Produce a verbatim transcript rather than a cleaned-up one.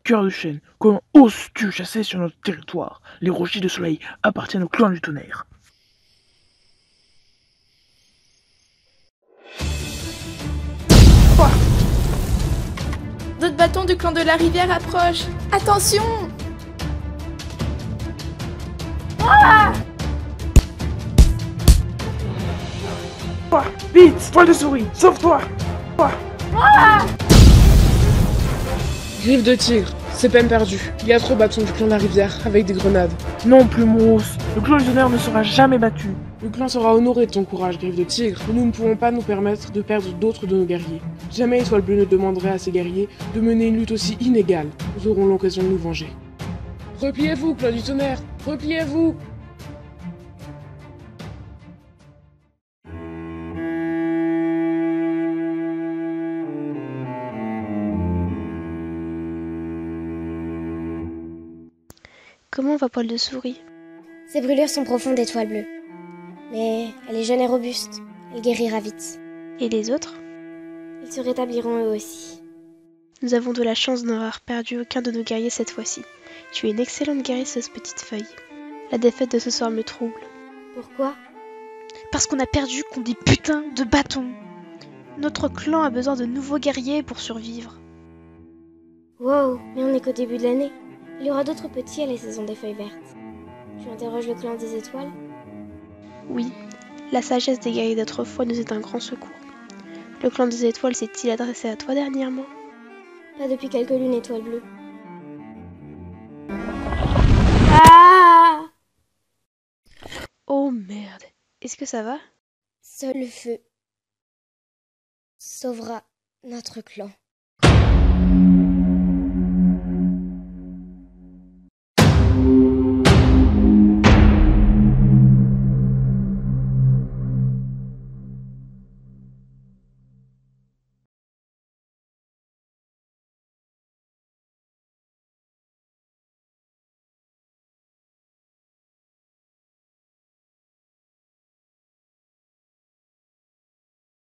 Cœur de chêne, comment oses-tu chasser sur notre territoire? Les rochers de soleil appartiennent au clan du tonnerre. Quoi? D'autres bâtons du clan de la rivière approchent. Attention! Ah! Quoi? Vite! Poil de souris! Sauve-toi! Quoi? Ah! Griffe de tigre, c'est peine perdue. Il y a trop de bâtons du clan de la rivière avec des grenades. Non, Plumos, le clan du tonnerre ne sera jamais battu. Le clan sera honoré de ton courage, Griffe de tigre, mais nous ne pouvons pas nous permettre de perdre d'autres de nos guerriers. Jamais Étoile Bleue ne demanderait à ses guerriers de mener une lutte aussi inégale. Nous aurons l'occasion de nous venger. Repliez-vous, clan du tonnerre! Repliez-vous! Comment va Poil de souris? Ses brûlures sont profondes, Étoile Bleue. Mais elle est jeune et robuste. Elle guérira vite. Et les autres? Ils se rétabliront eux aussi. Nous avons de la chance de n'avoir perdu aucun de nos guerriers cette fois-ci. Tu es une excellente guérisseuse, petite feuille. La défaite de ce soir me trouble. Pourquoi? Parce qu'on a perdu contre des putains de bâtons. Notre clan a besoin de nouveaux guerriers pour survivre. Wow, mais on n'est qu'au début de l'année. Il y aura d'autres petits à la saison des feuilles vertes. Tu interroges le clan des étoiles? Oui, la sagesse des guerriers d'autrefois nous est un grand secours. Le clan des étoiles s'est-il adressé à toi dernièrement? Pas depuis quelques lunes, Étoile Bleue. Ah! Oh merde, est-ce que ça va? Seul le feu sauvera notre clan.